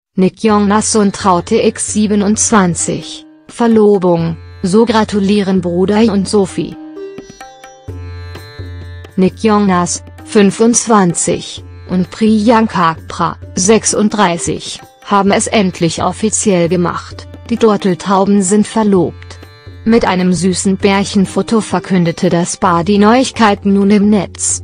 Nick Jonas und Traute X27, Verlobung, so gratulieren Bruder und Sophie. Nick Jonas, 25, und Priyanka Chopra, 36, haben es endlich offiziell gemacht, die Turteltauben sind verlobt. Mit einem süßen Pärchenfoto verkündete das Paar die Neuigkeiten nun im Netz.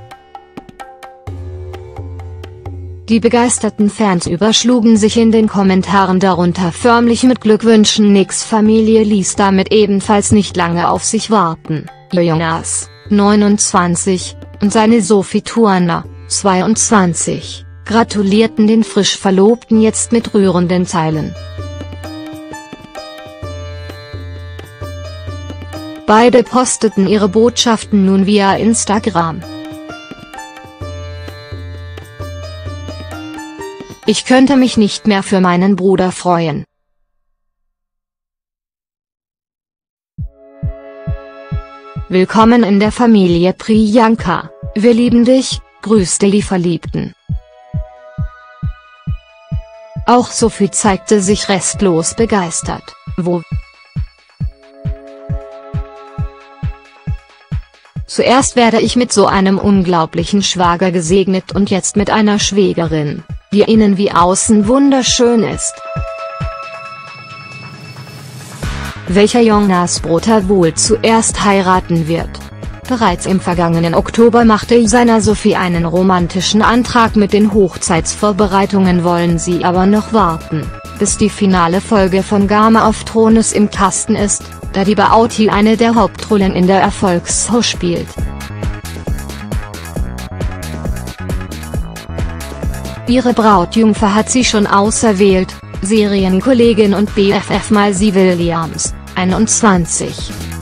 Die begeisterten Fans überschlugen sich in den Kommentaren darunter förmlich mit Glückwünschen. Nicks Familie ließ damit ebenfalls nicht lange auf sich warten. Jonas, 29, und seine Sophie Turner, 22, gratulierten den frisch Verlobten jetzt mit rührenden Zeilen. Beide posteten ihre Botschaften nun via Instagram. Ich könnte mich nicht mehr für meinen Bruder freuen. Willkommen in der Familie Priyanka, wir lieben dich, grüßte die Verliebten. Auch Sophie zeigte sich restlos begeistert, Zuerst werde ich mit so einem unglaublichen Schwager gesegnet und jetzt mit einer Schwägerin, die innen wie außen wunderschön ist. Welcher Jonas-Bruder wohl zuerst heiraten wird? Bereits im vergangenen Oktober machte seiner Sophie einen romantischen Antrag. Mit den Hochzeitsvorbereitungen wollen sie aber noch warten, bis die finale Folge von Game of Thrones im Kasten ist, da die Beauty eine der Hauptrollen in der Erfolgsshow spielt. Ihre Brautjungfer hat sie schon auserwählt, Serienkollegin und BFF Maisie Williams, 21.